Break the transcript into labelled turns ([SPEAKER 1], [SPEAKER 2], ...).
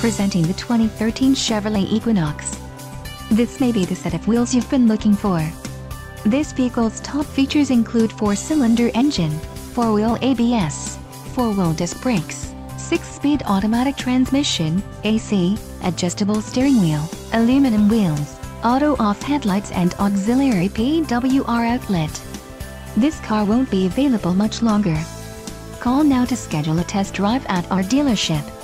[SPEAKER 1] Presenting the 2013 Chevrolet Equinox. This may be the set of wheels you've been looking for. This vehicle's top features include 4-cylinder engine, 4-wheel ABS, 4-wheel disc brakes, 6-speed automatic transmission, AC, adjustable steering wheel, aluminum wheels, auto-off headlights and auxiliary PWR outlet. This car won't be available much longer. Call now to schedule a test drive at our dealership.